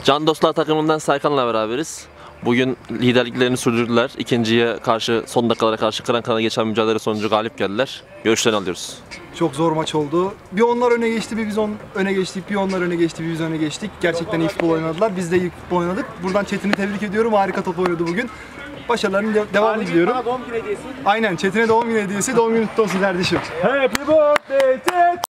Can Dostlar takımından Saykan'la beraberiz. Bugün liderliklerini sürdürdüler. İkinciye karşı, son dakikalara karşı Kırankıran'a geçen mücadele sonucu galip geldiler. Görüşlerini alıyoruz. Çok zor maç oldu. Bir onlar öne geçti, bir biz öne geçtik. Bir onlar öne geçti, bir biz öne geçtik. Gerçekten iyi futbol oynadılar. Biz de iyi futbol oynadık. Buradan Çetin'i tebrik ediyorum. Harika top oynadı bugün. Başarılarının devamını diliyorum. Doğum günü hediyesi. Aynen, Çetin'e doğum günü hediyesi. Doğum günü kutlu olsun kardeşim. Happy birthday Çetin.